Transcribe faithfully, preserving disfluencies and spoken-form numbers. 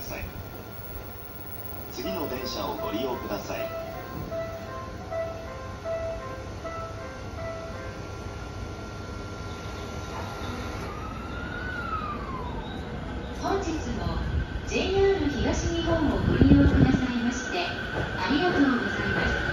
さい。次の電車をご利用ください。 本日も ジェイアール 東日本をご利用くださいましてありがとうございます。